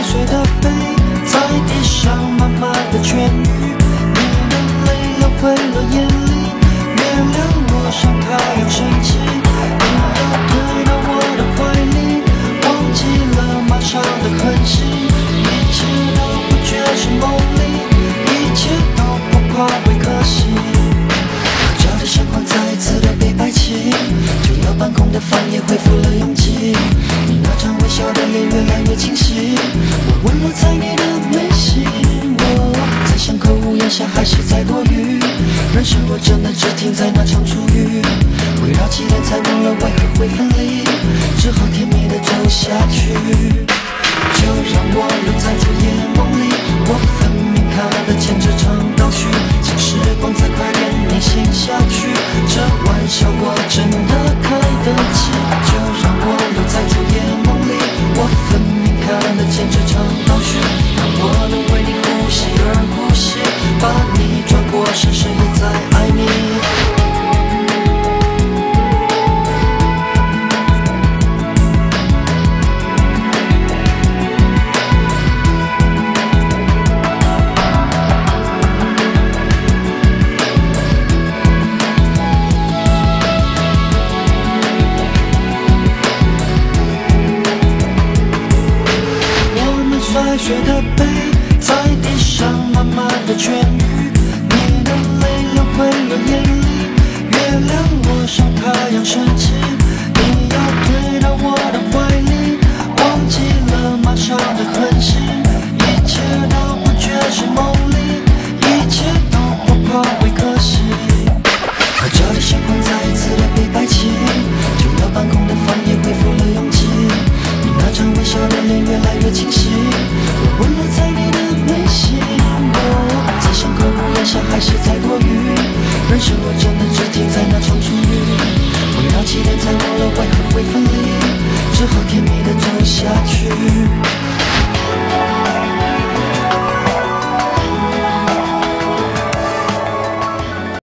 摔碎的背，在地上慢慢的痊愈。你的泪流回了眼里，月亮落上太阳升起。你要退到我的怀里，忘记了漫长的痕迹，一切都不觉是梦里，一切都不怕会可惜。可笑的相框再次的被摆起，就要半空的房也恢复了拥挤。你那张微笑的脸越来越清晰，我吻落在你的眉心。我在巷口屋檐下还是在躲雨，人生若真的只停在那场初遇，围绕几年才忘了为何会分离，只好甜蜜的走下去。就让我留在昨夜梦里，我分明看得见这场倒叙，请时光再快点逆行下去，这玩笑我真的开得起。就让我留在昨夜梦里，我分明看得见这场倒叙，让我能为你呼吸而呼吸，把你转过身，谁也在爱你。摔碎的背，在地上慢慢的痊愈。你的泪流回了眼里，月亮落上太阳升起。你要退到我的怀里，忘记了漫长的痕迹，一切都不觉是梦里，一切都不怕会可惜。可这里相框再次的被摆起，就要半空的房也恢复了拥挤。你那张微笑的脸越来越清晰，我吻落在你的眉心。我在巷口屋檐下还是在躲雨，人生若真的只停在那场初遇，围绕几年才忘了为何会分离，只好甜蜜的走下去。